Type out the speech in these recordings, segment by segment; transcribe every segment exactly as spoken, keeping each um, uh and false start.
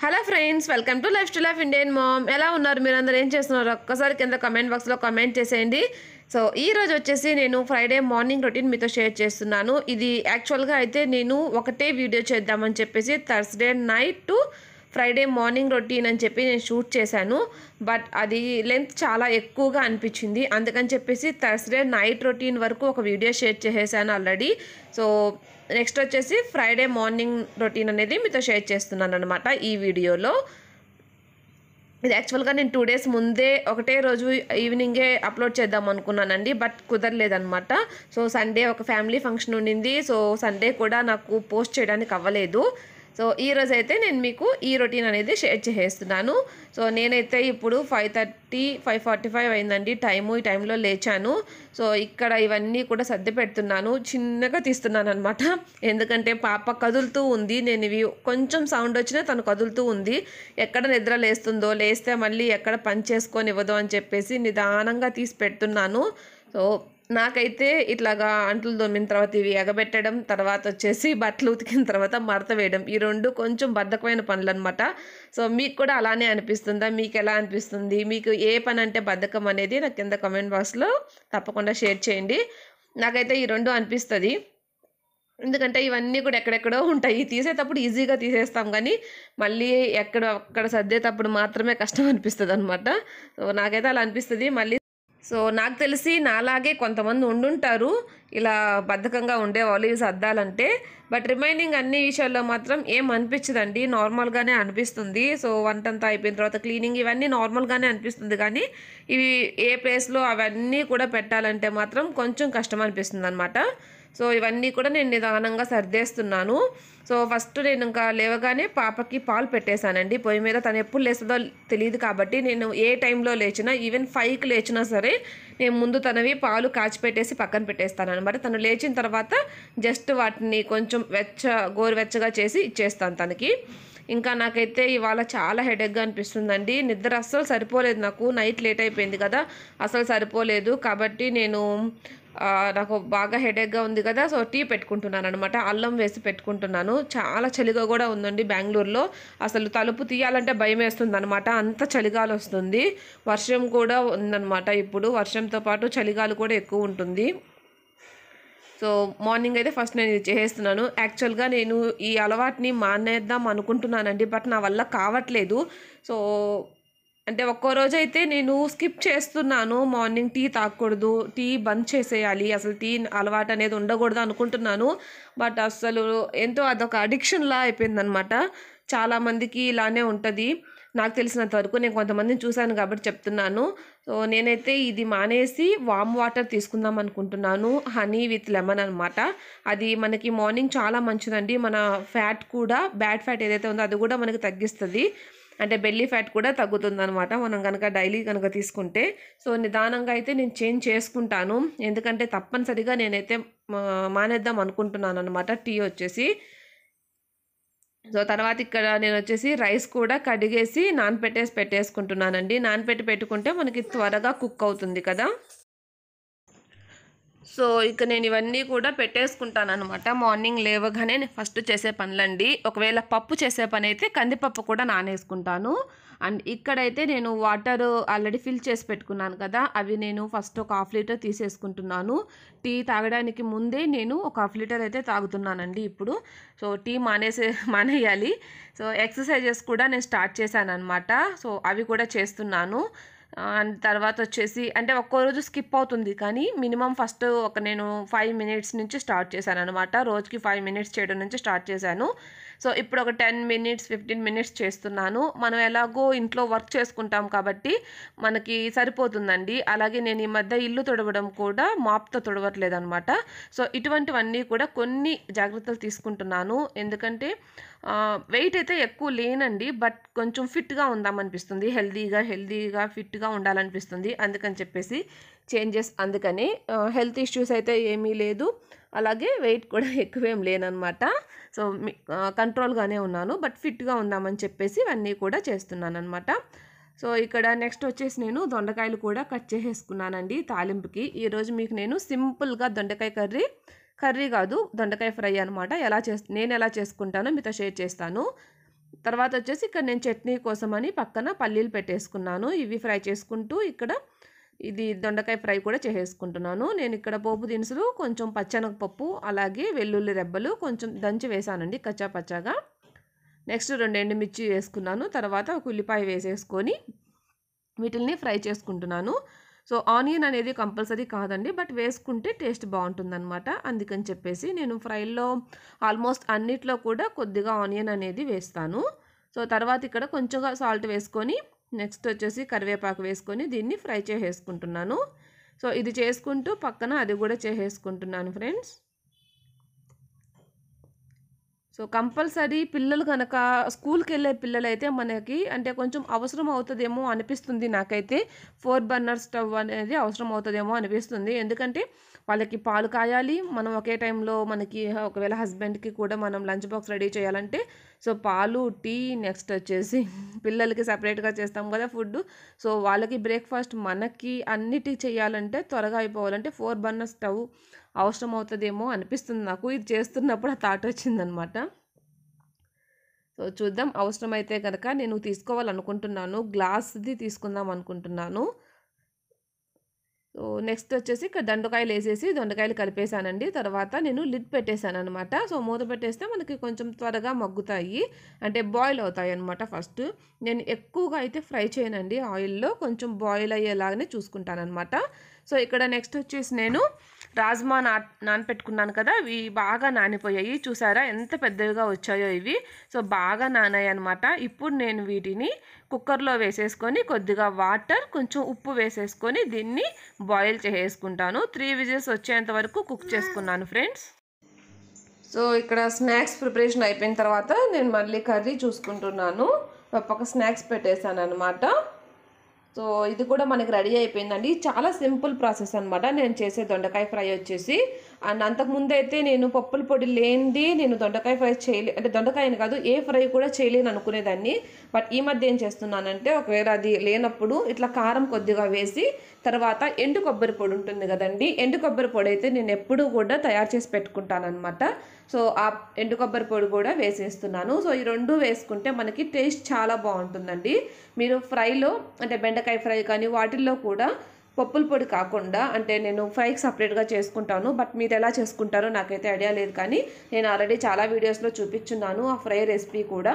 Hello friends, welcome to lifestyle of Indian mom. ఎలా ఉన్నారు మీరందరూ? ఏం చేస్తున్నారు? ఒక్కసారి కింద కమెంట్ బాక్స్లో కమెంట్ చేసేయండి. సో ఈ రోజు వచ్చేసి నేను ఫ్రైడే మార్నింగ్ రొటీన్ మీతో షేర్ చేస్తున్నాను. ఇది యాక్చువల్గా అయితే నేను ఒకటే వీడియో చేద్దామని చెప్పేసి Thursday night to Friday morning routine అని చెప్పి నేను షూట్ చేశాను. బట్ అది లెంత్ చాలా ఎక్కువగా అనిపించింది. అందుకని చెప్పేసి థర్స్డే నైట్ రొటీన్ వరకు ఒక వీడియో షేర్ చేసేసాను ఆల్రెడీ. సో నెక్స్ట్ వచ్చేసి ఫ్రైడే మార్నింగ్ రొటీన్ అనేది మీతో షేర్ చేస్తున్నాను అనమాట ఈ వీడియోలో. ఇది యాక్చువల్గా నేను టూ డేస్ ముందే ఒకటే రోజు ఈవినింగే అప్లోడ్ చేద్దాం అనుకున్నానండి, బట్ కుదరలేదనమాట. సో సండే ఒక ఫ్యామిలీ ఫంక్షన్ ఉండింది. సో సండే కూడా నాకు పోస్ట్ చేయడానికి అవ్వలేదు. సో ఈ రోజు అయితే నేను మీకు ఈ రొటీన్ అనేది షేర్ చేసేస్తున్నాను. సో నేనైతే ఇప్పుడు five thirty five forty five అయిందండి టైము. ఈ టైంలో లేచాను. సో ఇక్కడ ఇవన్నీ కూడా సర్ది పెడుతున్నాను. చిన్నగా తీస్తున్నాను అనమాట, ఎందుకంటే పాప కదులుతూ ఉంది. నేను ఇవి కొంచెం సౌండ్ వచ్చినా తను కదులుతూ ఉంది. ఎక్కడ నిద్ర లేస్తుందో, లేస్తే మళ్ళీ ఎక్కడ పని చేసుకొని ఇవ్వదో అని చెప్పేసి నిదానంగా తీసి పెడుతున్నాను. సో నాకైతే ఇట్లాగా అంట్లు దొమ్మిన తర్వాత ఇవి ఎగబెట్టడం, తర్వాత వచ్చేసి బట్టలు ఉతికిన తర్వాత మడత వేయడం, ఈ రెండు కొంచెం బద్ధకమైన పనులు అనమాట. సో మీకు కూడా అలానే అనిపిస్తుందా? మీకు ఎలా అనిపిస్తుంది? మీకు ఏ పని అంటే బద్ధకం అనేది నాకు కింద కామెంట్ బాక్స్లో తప్పకుండా షేర్ చేయండి. నాకైతే ఈ రెండు అనిపిస్తుంది. ఎందుకంటే ఇవన్నీ కూడా ఎక్కడెక్కడో ఉంటాయి. తీసేటప్పుడు ఈజీగా తీసేస్తాం, కానీ మళ్ళీ ఎక్కడ అక్కడ సర్దేటప్పుడు మాత్రమే కష్టం అనిపిస్తుంది అనమాట. సో నాకైతే అలా అనిపిస్తుంది. మళ్ళీ సో నాకు తెలిసి నాలాగే కొంతమంది ఉండుంటారు ఇలా బద్ధకంగా ఉండేవాళ్ళు ఇవి సర్దాలంటే. బట్ రిమైనింగ్ అన్ని విషయాల్లో మాత్రం ఏం అనిపించదండి, నార్మల్గానే అనిపిస్తుంది. సో వంటంతా అయిపోయిన తర్వాత క్లీనింగ్ ఇవన్నీ నార్మల్గానే అనిపిస్తుంది, కానీ ఇవి ఏ ప్లేస్లో అవన్నీ కూడా పెట్టాలంటే మాత్రం కొంచెం కష్టం అనిపిస్తుంది అనమాట. సో ఇవన్నీ కూడా నేను నిదానంగా సర్దేస్తున్నాను. సో ఫస్ట్ నేను ఇంకా లేవగానే పాపకి పాలు పెట్టేశానండి పొయ్యి మీద. తను ఎప్పుడు లేస్తుందో తెలియదు కాబట్టి నేను ఏ టైంలో లేచినా, ఈవెన్ ఫైవ్కి లేచినా సరే నేను ముందు తనవి పాలు కాచి పెట్టేసి పక్కన పెట్టేస్తాను అనమాట. తను లేచిన తర్వాత జస్ట్ వాటిని కొంచెం వెచ్చ గోరువెచ్చగా చేసి ఇచ్చేస్తాను తనకి. ఇంకా నాకైతే ఇవాళ చాలా హెడేక్గా అనిపిస్తుందండి. నిద్ర అస్సలు సరిపోలేదు నాకు. నైట్ లేట్ అయిపోయింది కదా, అసలు సరిపోలేదు. కాబట్టి నేను నాకు బాగా హెడేక్గా ఉంది కదా, సో టీ పెట్టుకుంటున్నాను అనమాట. అల్లం వేసి పెట్టుకుంటున్నాను. చాలా చలిగా కూడా ఉందండి బెంగళూరులో. అసలు తలుపు తీయాలంటే భయం వేస్తుంది అనమాట, అంత చలిగాలి వస్తుంది. వర్షం కూడా ఉందన్నమాట. ఇప్పుడు వర్షంతో పాటు చలిగాలి కూడా ఎక్కువ ఉంటుంది. సో మార్నింగ్ అయితే ఫస్ట్ నేను ఇది చేసేస్తున్నాను. యాక్చువల్గా నేను ఈ అలవాటుని మానేద్దాం అనుకుంటున్నానండి, బట్ నా వల్ల కావట్లేదు. సో అంటే ఒక్కో రోజు అయితే నేను స్కిప్ చేస్తున్నాను. మార్నింగ్ టీ తాగకూడదు, టీ బంద్ చేసేయాలి, అసలు టీ అలవాటు అనేది ఉండకూడదు అనుకుంటున్నాను. బట్ అసలు ఏంటో అదొక అడిక్షన్లా అయిపోయిందనమాట. చాలామందికి ఇలానే ఉంటుంది. నాకు తెలిసినంత వరకు నేను కొంతమందిని చూశాను కాబట్టి చెప్తున్నాను. సో నేనైతే ఇది మానేసి వామ్ వాటర్ తీసుకుందాం అనుకుంటున్నాను, హనీ విత్ లెమన్ అనమాట. అది మనకి మార్నింగ్ చాలా మంచిదండి. మన ఫ్యాట్ కూడా, బ్యాడ్ ఫ్యాట్ ఏదైతే ఉందో అది కూడా మనకి తగ్గిస్తుంది. అంటే బెల్లీ ఫ్యాట్ కూడా తగ్గుతుంది అనమాట మనం కనుక డైలీ కనుక తీసుకుంటే. సో నిదానంగా అయితే నేను చేంజ్ చేసుకుంటాను, ఎందుకంటే తప్పనిసరిగా నేనైతే మానేద్దాం అనుకుంటున్నాను అనమాట టీ వచ్చేసి. సో తర్వాత ఇక్కడ నేను వచ్చేసి రైస్ కూడా కడిగేసి నానపెట్టేసి పెట్టేసుకుంటున్నానండి. నానపెట్టి పెట్టుకుంటే మనకి త్వరగా కుక్ అవుతుంది కదా. సో ఇక నేను ఇవన్నీ కూడా పెట్టేసుకుంటాను అనమాట. మార్నింగ్ లేవగానే ఫస్ట్ చేసే పనులండి. ఒకవేళ పప్పు చేసే పని అయితే కందిపప్పు కూడా నానేసుకుంటాను. అండ్ ఇక్కడైతే నేను వాటర్ ఆల్రెడీ ఫిల్ చేసి పెట్టుకున్నాను కదా, అవి నేను ఫస్ట్ ఒక హాఫ్ లీటర్ తీసేసుకుంటున్నాను. టీ తాగడానికి ముందే నేను ఒక హాఫ్ లీటర్ అయితే తాగుతున్నానండి ఇప్పుడు. సో టీ మానేసే మానేయాలి. సో ఎక్సర్సైజెస్ కూడా నేను స్టార్ట్ చేశాను అనమాట. సో అవి కూడా చేస్తున్నాను. అండ్ తర్వాత వచ్చేసి అంటే ఒక్కో రోజు స్కిప్ అవుతుంది, కానీ మినిమం ఫస్ట్ ఒక నేను ఫైవ్ మినిట్స్ నుంచి స్టార్ట్ చేశాను అనమాట. రోజుకి ఫైవ్ మినిట్స్ చేయడం నుంచి స్టార్ట్ చేశాను. సో ఇప్పుడు ఒక టెన్ మినిట్స్ ఫిఫ్టీన్ మినిట్స్ చేస్తున్నాను. మనం ఎలాగో ఇంట్లో వర్క్ చేసుకుంటాం కాబట్టి మనకి సరిపోతుందండి. అలాగే నేను ఈ మధ్య ఇల్లు తుడవడం కూడా మాప్తో తుడవట్లేదు అనమాట. సో ఇటువంటివన్నీ కూడా కొన్ని జాగ్రత్తలు తీసుకుంటున్నాను. ఎందుకంటే వెయిట్ అయితే ఎక్కువ లేనండి, బట్ కొంచెం ఫిట్గా ఉందామనిపిస్తుంది, హెల్తీగా హెల్తీగా ఫిట్గా ఉండాలనిపిస్తుంది. అందుకని చెప్పేసి చేంజెస్. అందుకని హెల్త్ ఇష్యూస్ అయితే ఏమీ లేదు, అలాగే వెయిట్ కూడా ఎక్కువేం లేనమాట. సో కంట్రోల్గానే ఉన్నాను, బట్ ఫిట్గా ఉందామని చెప్పేసి ఇవన్నీ కూడా చేస్తున్నాను అనమాట. సో ఇక్కడ నెక్స్ట్ వచ్చేసి నేను దొండకాయలు కూడా కట్ చేసేసుకున్నానండి తాలింపుకి. ఈరోజు మీకు నేను సింపుల్గా దొండకాయ కర్రీ కర్రీ కాదు దొండకాయ ఫ్రై అనమాట ఎలా చేస్తా నేను ఎలా చేసుకుంటానో మీతో షేర్ చేస్తాను. తర్వాత వచ్చేసి ఇక్కడ నేను చట్నీ కోసమని పక్కన పల్లీలు పెట్టేసుకున్నాను. ఇవి ఫ్రై చేసుకుంటూ ఇక్కడ ఇది దొండకాయ ఫ్రై కూడా చేసేసుకుంటున్నాను. నేను ఇక్కడ పోపు దినుసులు కొంచెం పచ్చెనగపప్పు అలాగే వెల్లుల్లి రెబ్బలు కొంచెం దంచి వేసానండి కచ్చా పచ్చాగా. నెక్స్ట్ రెండు ఎండుమిర్చి వేసుకున్నాను. తర్వాత ఒక ఉల్లిపాయ వేసేసుకొని వీటిల్ని ఫ్రై చేసుకుంటున్నాను. సో ఆనియన్ అనేది కంపల్సరీ కాదండి, బట్ వేసుకుంటే టేస్ట్ బాగుంటుందన్నమాట. అందుకని చెప్పేసి నేను ఫ్రైలో ఆల్మోస్ట్ అన్నిట్లో కూడా కొద్దిగా ఆనియన్ అనేది వేస్తాను. సో తర్వాత ఇక్కడ కొంచెంగా సాల్ట్ వేసుకొని నెక్స్ట్ వచ్చేసి కరివేపాకు వేసుకొని దీన్ని ఫ్రై చేసేసుకుంటున్నాను. సో ఇది చేసుకుంటూ పక్కన అది కూడా చేసేసుకుంటున్నాను ఫ్రెండ్స్. సో కంపల్సరీ పిల్లలు కనుక స్కూల్కి వెళ్ళే పిల్లలైతే మనకి అంటే కొంచెం అవసరం అవుతుందేమో అనిపిస్తుంది నాకైతే. ఫోర్ బర్నర్ స్టవ్ అనేది అవసరం అవుతుందేమో అనిపిస్తుంది. ఎందుకంటే వాళ్ళకి పాలు కాయాలి, మనం ఒకే టైంలో మనకి ఒకవేళ హస్బెండ్కి కూడా మనం లంచ్ బాక్స్ రెడీ చేయాలంటే సో పాలు, టీ, నెక్స్ట్ వచ్చేసి పిల్లలకి సపరేట్గా చేస్తాం కదా ఫుడ్. సో వాళ్ళకి బ్రేక్ఫాస్ట్, మనకి అన్నిటి చేయాలంటే త్వరగా అయిపోవాలంటే ఫోర్ బర్నర్ స్టవ్ అవసరం అవుతుందేమో అనిపిస్తుంది నాకు. ఇది చేస్తున్నప్పుడు ఆ థాట్ వచ్చిందనమాట. సో చూద్దాం, అవసరమైతే కనుక నేను తీసుకోవాలనుకుంటున్నాను. గ్లాస్ది తీసుకుందాం అనుకుంటున్నాను. సో నెక్స్ట్ వచ్చేసి ఇక్కడ దొండకాయలు వేసేసి దొండకాయలు కలిపేసానండి. తర్వాత నేను లిడ్ పెట్టేశాను అనమాట. సో మూత పెట్టేస్తే మనకి కొంచెం త్వరగా మగ్గుతాయి, అంటే బాయిల్ అవుతాయి అనమాట. ఫస్ట్ నేను ఎక్కువగా అయితే ఫ్రై చేయనండి ఆయిల్లో, కొంచెం బాయిల్ అయ్యేలాగానే చూసుకుంటానమాట. సో ఇక్కడ నెక్స్ట్ వచ్చేసి నేను రాజ్మా నా నానపెట్టుకున్నాను కదా, ఇవి బాగా నానిపోయాయి. చూసారా ఎంత పెద్దవిగా వచ్చాయో ఇవి. సో బాగా నానాయి అనమాట. ఇప్పుడు నేను వీటిని కుక్కర్లో వేసేసుకొని కొద్దిగా వాటర్, కొంచెం ఉప్పు వేసేసుకొని దీన్ని బాయిల్ చేసేసుకుంటాను. త్రీ విజిల్స్ వచ్చేంత వరకు కుక్ చేసుకున్నాను ఫ్రెండ్స్. సో ఇక్కడ స్నాక్స్ ప్రిపరేషన్ అయిపోయిన తర్వాత నేను మళ్ళీ కర్రీ చూసుకుంటున్నాను. ఒక స్నాక్స్ పెట్టేశాను అనమాట. సో ఇది కూడా మనకి రెడీ అయిపోయిందండి. చాలా సింపుల్ ప్రాసెస్ అనమాట నేను చేసే దొండకాయ ఫ్రై వచ్చేసి. అండ్ అంతకుముందు అయితే నేను పప్పుల పొడి లేనిది నేను దొండకాయ ఫ్రై చేయలే, అంటే దొండకాయని కాదు ఏ ఫ్రై కూడా చేయలేను అనుకునేదాన్ని. బట్ ఈ మధ్య ఏం చేస్తున్నానంటే ఒకవేళ అది లేనప్పుడు ఇట్లా కారం కొద్దిగా వేసి తర్వాత ఎండు కొబ్బరి పొడి ఉంటుంది కదండి, ఎండు కొబ్బరి పొడి అయితే నేను ఎప్పుడూ కూడా తయారు చేసి పెట్టుకుంటాను అనమాట. సో ఆ ఎండు కొబ్బరి పొడి కూడా వేసేస్తున్నాను. సో ఈ రెండు వేసుకుంటే మనకి టేస్ట్ చాలా బాగుంటుందండి. మీరు ఫ్రైలో అంటే బెండకాయ ఫ్రై కానీ వాటిల్లో కూడా పప్పుల పొడి కాకుండా, అంటే నేను ఫ్రైకి సపరేట్గా చేసుకుంటాను, బట్ మీరు ఎలా చేసుకుంటారో నాకైతే ఐడియా లేదు, కానీ నేను ఆల్రెడీ చాలా వీడియోస్లో చూపించున్నాను ఆ ఫ్రై రెసిపీ కూడా.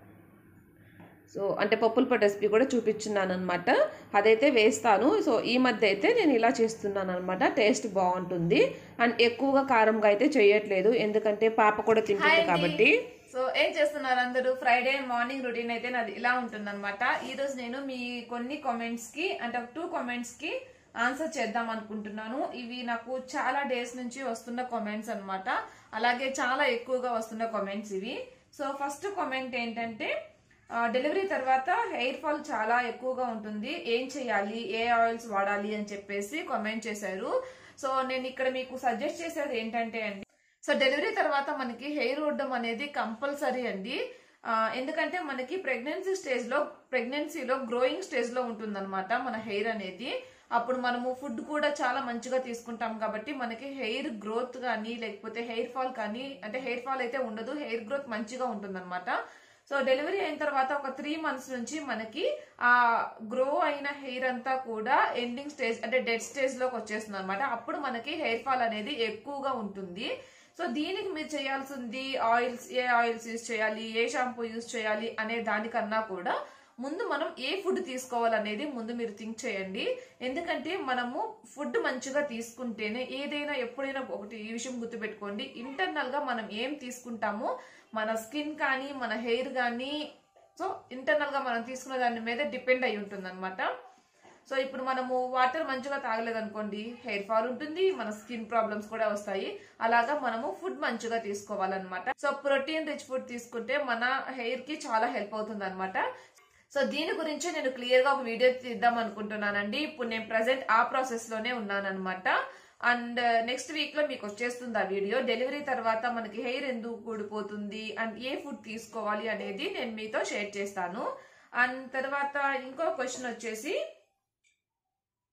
సో అంటే పప్పుల పొడి రెసిపీ కూడా చూపించున్నాను అనమాట, అదైతే వేస్తాను. సో ఈ మధ్య అయితే నేను ఇలా చేస్తున్నాను అనమాట. టేస్ట్ బాగుంటుంది. అండ్ ఎక్కువగా కారంగా అయితే చేయట్లేదు, ఎందుకంటే పాప కూడా తింటుంది కాబట్టి. సో ఏం చేస్తున్నారు అందరూ? ఫ్రైడే మార్నింగ్ రొటీన్ అయితే నాది ఇలా ఉంటుందన్నమాట. ఈ రోజు నేను మీ కొన్ని కామెంట్స్ కి అంటే టూ కామెంట్స్ కి ఆన్సర్ చేద్దాం అనుకుంటున్నాను. ఇవి నాకు చాలా డేస్ నుంచి వస్తున్న కామెంట్స్ అన్నమాట, అలాగే చాలా ఎక్కువగా వస్తున్న కామెంట్స్ ఇవి. సో ఫస్ట్ కామెంట్ ఏంటంటే, డెలివరీ తర్వాత హెయిర్ ఫాల్ చాలా ఎక్కువగా ఉంటుంది, ఏం చేయాలి, ఏ ఆయిల్స్ వాడాలి అని చెప్పేసి కామెంట్ చేశారు. సో నేను ఇక్కడ మీకు సజెస్ట్ చేసేది ఏంటంటే అండి, సో డెలివరీ తర్వాత మనకి హెయిర్ ఊడడం అనేది కంపల్సరీ అండి. ఎందుకంటే మనకి ప్రెగ్నెన్సీ స్టేజ్ లో ప్రెగ్నెన్సీలో గ్రోయింగ్ స్టేజ్ లో ఉంటుందన్నమాట మన హెయిర్ అనేది. అప్పుడు మనము ఫుడ్ కూడా చాలా మంచిగా తీసుకుంటాం కాబట్టి మనకి హెయిర్ గ్రోత్ కానీ లేకపోతే హెయిర్ ఫాల్ కానీ, అంటే హెయిర్ ఫాల్ అయితే ఉండదు, హెయిర్ గ్రోత్ మంచిగా ఉంటుందన్నమాట. సో డెలివరీ అయిన తర్వాత ఒక త్రీ మంత్స్ నుంచి మనకి ఆ గ్రో అయిన హెయిర్ అంతా కూడా ఎండింగ్ స్టేజ్ అంటే డెడ్ స్టేజ్ లోకి వచ్చేస్తుంది అనమాట. అప్పుడు మనకి హెయిర్ ఫాల్ అనేది ఎక్కువగా ఉంటుంది. సో దీనికి మీరు చేయాల్సింది ఆయిల్స్, ఏ ఆయిల్స్ యూజ్ చేయాలి, ఏ షాంపూ యూజ్ చేయాలి అనే దానికన్నా కూడా ముందు మనం ఏ ఫుడ్ తీసుకోవాలనేది ముందు మీరు థింక్ చేయండి. ఎందుకంటే మనము ఫుడ్ మంచిగా తీసుకుంటేనే ఏదైనా ఎప్పుడైనా ఒకటి ఈ విషయం గుర్తుపెట్టుకోండి, ఇంటర్నల్ గా మనం ఏం తీసుకుంటామో మన స్కిన్ కానీ మన హెయిర్ కానీ సో ఇంటర్నల్ గా మనం తీసుకున్న దాని మీద డిపెండ్ అయి ఉంటుంది అనమాట. సో ఇప్పుడు మనము వాటర్ మంచిగా తాగలేదనుకోండి హెయిర్ ఫాల్ ఉంటుంది, మన స్కిన్ ప్రాబ్లమ్స్ కూడా వస్తాయి. అలాగా మనము ఫుడ్ మంచిగా తీసుకోవాలన్నమాట. సో ప్రోటీన్ రిచ్ ఫుడ్ తీసుకుంటే మన హెయిర్ కి చాలా హెల్ప్ అవుతుంది అనమాట. సో దీని గురించి నేను క్లియర్ గా ఒక వీడియో తీద్దాం అనుకుంటున్నానండి. ఇప్పుడు నేను ప్రెసెంట్ ఆ ప్రాసెస్ లోనే ఉన్నానన్నమాట. అండ్ నెక్స్ట్ వీక్ లో మీకు వచ్చేస్తుంది ఆ వీడియో. డెలివరీ తర్వాత మనకి హెయిర్ ఎందుకు ఊడిపోతుంది అండ్ ఏ ఫుడ్ తీసుకోవాలి అనేది నేను మీతో షేర్ చేస్తాను. అండ్ తర్వాత ఇంకో క్వశ్చన్ వచ్చేసి,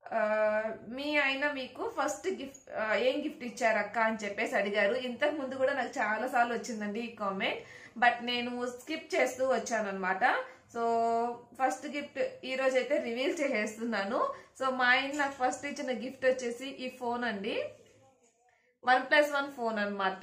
మీ ఆయన మీకు ఫస్ట్ గిఫ్ట్ ఏం గిఫ్ట్ ఇచ్చారు అక్క అని చెప్పేసి అడిగారు. ఇంతకు ముందు కూడా నాకు చాలా సార్లు వచ్చిందండి ఈ కామెంట్, బట్ నేను స్కిప్ చేస్తూ వచ్చాను అనమాట. సో ఫస్ట్ గిఫ్ట్ ఈ రోజు అయితే రివీల్ చేసేస్తున్నాను. సో మా ఆయన నాకు ఫస్ట్ ఇచ్చిన గిఫ్ట్ వచ్చేసి ఈ ఫోన్ అండి, వన్ ప్లస్ వన్ ఫోన్ అనమాట.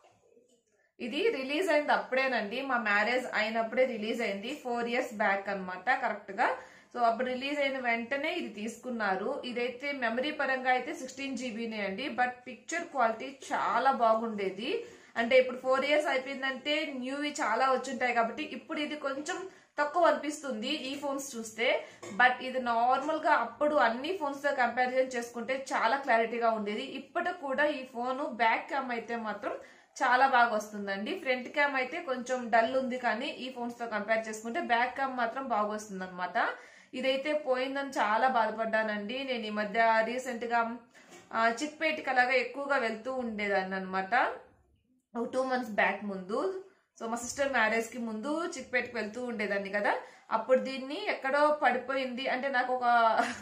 ఇది రిలీజ్ అయింది అప్పుడేనండి, మా మ్యారేజ్ అయినప్పుడే రిలీజ్ అయింది, ఫోర్ ఇయర్స్ బ్యాక్ అనమాట కరెక్ట్ గా. సో అప్పుడు రిలీజ్ అయిన వెంటనే ఇది తీసుకున్నారు. ఇదైతే మెమరీ పరంగా అయితే సిక్స్టీన్ జీబీనే అండి, బట్ పిక్చర్ క్వాలిటీ చాలా బాగుండేది. అంటే ఇప్పుడు ఫోర్ ఇయర్స్ అయిపోయిందంటే న్యూవి చాలా వచ్చుంటాయి కాబట్టి ఇప్పుడు ఇది కొంచెం తక్కువ అనిపిస్తుంది ఈ ఫోన్స్ చూస్తే. బట్ ఇది నార్మల్ గా అప్పుడు అన్ని ఫోన్స్ తో కంపారిజన్ చేసుకుంటే చాలా క్లారిటీగా ఉండేది. ఇప్పటికి కూడా ఈ ఫోన్ బ్యాక్ క్యామ్ అయితే మాత్రం చాలా బాగా వస్తుందండి. ఫ్రంట్ క్యామ్ అయితే కొంచెం డల్ ఉంది, కానీ ఈ ఫోన్స్ తో కంపేర్ చేసుకుంటే బ్యాక్ క్యామ్ మాత్రం బాగా వస్తుంది అనమాట. ఇదైతే పోయిందని చాలా బాధపడ్డానండి. నేను ఈ మధ్య రీసెంట్ గా చిక్పేటకి అలాగా ఎక్కువగా వెళ్తూ ఉండేదాన్ని అనమాట, ఒక టూ మంత్స్ బ్యాక్ ముందు. సో మా సిస్టర్ మ్యారేజ్ కి ముందు చిక్పేటకి వెళ్తూ ఉండేదాన్ని కదా, అప్పుడు దీన్ని ఎక్కడో పడిపోయింది అంటే నాకు ఒక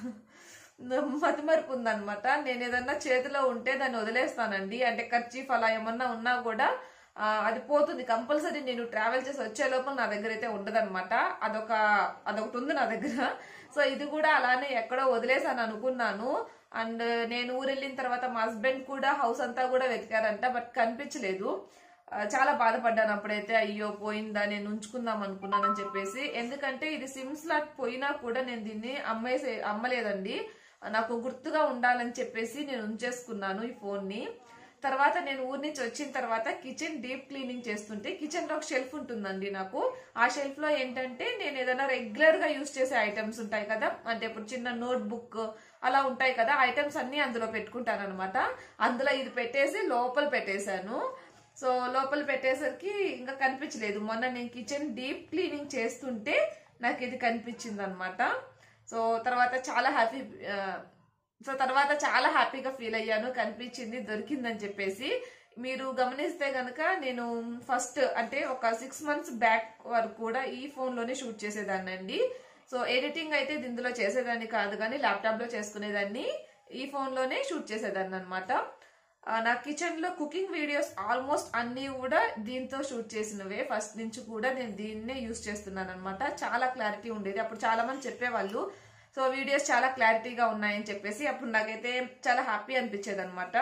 మతిమరుపు ఉందనమాట. నేను ఏదన్నా చేతిలో ఉంటే దాన్ని వదిలేస్తానండి, అంటే ఖర్చీఫ్ అలా ఏమన్నా ఉన్నా కూడా అది పోతుంది కంపల్సరీ. నేను ట్రావెల్ చేసి వచ్చే లోపల నా దగ్గర అయితే ఉండదన్నమాట, అదొక అదొకటి ఉంది నా దగ్గర. సో ఇది కూడా అలానే ఎక్కడో వదిలేసాను అనుకున్నాను. అండ్ నేను ఊరు వెళ్ళిన తర్వాత మా హస్బెండ్ కూడా హౌస్ అంతా కూడా వెతికారంట, బట్ కనిపించలేదు. చాలా బాధపడ్డాను అప్పుడైతే, అయ్యో పోయిందా, నేను ఉంచుకుందాం అనుకున్నానని చెప్పేసి. ఎందుకంటే ఇది సిమ్ స్లాట్ పోయినా కూడా నేను దీన్ని అమ్మేసే అమ్మలేదండి, నాకు గుర్తుగా ఉండాలని చెప్పేసి నేను ఉంచేసుకున్నాను ఈ ఫోన్ ని. తర్వాత నేను ఊరి నుంచి వచ్చిన తర్వాత కిచెన్ డీప్ క్లీనింగ్ చేస్తుంటే కిచెన్ లో ఒక షెల్ఫ్ ఉంటుందండి నాకు. ఆ షెల్ఫ్ లో ఏంటంటే నేను ఏదైనా రెగ్యులర్ గా యూజ్ చేసే ఐటమ్స్ ఉంటాయి కదా, అంటే ఇప్పుడు చిన్న నోట్ బుక్ అలా ఉంటాయి కదా, ఐటమ్స్ అన్ని అందులో పెట్టుకుంటాను అనమాట. అందులో ఇది పెట్టేసి లోపల పెట్టేశాను. సో లోపల పెట్టేసరికి ఇంకా కనిపించలేదు. మొన్న నేను కిచెన్ డీప్ క్లీనింగ్ చేస్తుంటే నాకు ఇది కనిపించింది అనమాట. సో తర్వాత చాలా హ్యాపీ సో తర్వాత చాలా హ్యాపీగా ఫీల్ అయ్యాను, కనిపించింది, దొరికిందని చెప్పేసి. మీరు గమనిస్తే గనక నేను ఫస్ట్ అంటే ఒక సిక్స్ మంత్స్ బ్యాక్ వరకు కూడా ఈ ఫోన్ లోనే షూట్ చేసేదాన్ని అండి. సో ఎడిటింగ్ అయితే ఇందులో చేసేదాన్ని కాదు, కానీ ల్యాప్టాప్ లో చేసుకునేదాన్ని, ఈ ఫోన్ లోనే షూట్ చేసేదాన్ని అనమాట. నా కిచెన్ లో కుకింగ్ వీడియోస్ ఆల్మోస్ట్ అన్ని కూడా దీంతో షూట్ చేసినవే, ఫస్ట్ నుంచి కూడా నేను దీన్నే యూజ్ చేస్తున్నాను అనమాట. చాలా క్లారిటీ ఉండేది, అప్పుడు చాలా మంది చెప్పేవాళ్ళు సో వీడియోస్ చాలా క్లారిటీగా ఉన్నాయని చెప్పేసి. అప్పుడు నాకైతే చాలా హ్యాపీ అనిపించేది అనమాట.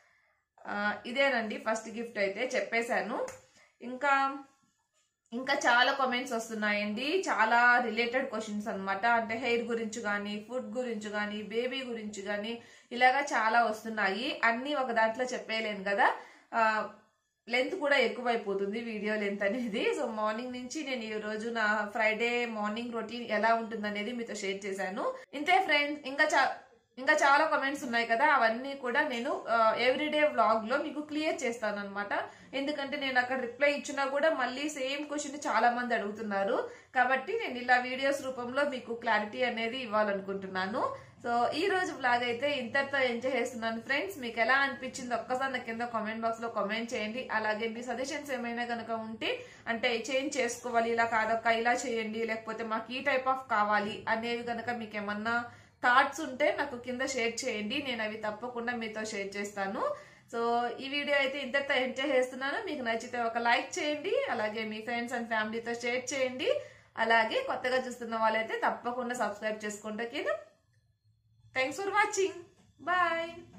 ఇదేనండి ఫస్ట్ గిఫ్ట్ అయితే చెప్పేశాను. ఇంకా ఇంకా చాలా కామెంట్స్ వస్తున్నాయండి, చాలా రిలేటెడ్ క్వశ్చన్స్ అనమాట. అంటే హెయిర్ గురించి కానీ, ఫుడ్ గురించి కానీ, బేబీ గురించి కానీ, ఇలాగా చాలా వస్తున్నాయి. అన్ని ఒక దాంట్లో చెప్పేయలేను కదా, లెంత్ కూడా ఎక్కువైపోతుంది వీడియో లెంత్ అనేది. సో మార్నింగ్ నుంచి నేను ఈ రోజు నా ఫ్రైడే మార్నింగ్ రొటీన్ ఎలా ఉంటుంది అనేది మీతో షేర్ చేశాను. ఇంతే ఫ్రెండ్స్, ఇంకా చా ఇంకా చాలా కామెంట్స్ ఉన్నాయి కదా, అవన్నీ కూడా నేను ఎవ్రీడే వ్లాగ్ లో మీకు క్లియర్ చేస్తాను అనమాట. ఎందుకంటే నేను అక్కడ రిప్లై ఇచ్చినా కూడా మళ్ళీ సేమ్ క్వశ్చన్ చాలా మంది అడుగుతున్నారు, కాబట్టి నేను ఇలా వీడియోస్ రూపంలో మీకు క్లారిటీ అనేది ఇవ్వాలనుకుంటున్నాను. సో ఈ రోజు వ్లాగ్ అయితే ఇంతటితో ఎంజాయ్ చేస్తున్నాను ఫ్రెండ్స్. మీకు ఎలా అనిపించింది ఒక్కసారి నా కింద కామెంట్ బాక్స్ లో కామెంట్ చేయండి. అలాగే మీ సజెషన్స్ ఏమైనా కనుక ఉంటే, అంటే చేంజ్ చేసుకోవాలి, ఇలా కాదక్క ఇలా చేయండి, లేకపోతే మాకు ఈ టైప్ ఆఫ్ కావాలి అనేవి కనుక మీకు ఏమన్నా థాట్స్ ఉంటే నాకు కింద షేర్ చేయండి, నేను అవి తప్పకుండా మీతో షేర్ చేస్తాను. సో ఈ వీడియో అయితే ఇంతటితో ఎంజాయ్ చేస్తున్నాను. మీకు నచ్చితే ఒక లైక్ చేయండి, అలాగే మీ ఫ్రెండ్స్ అండ్ ఫ్యామిలీతో షేర్ చేయండి. అలాగే కొత్తగా చూస్తున్న వాళ్ళైతే తప్పకుండా సబ్స్క్రైబ్ చేసుకుంటే కింద. Thanks for watching, bye.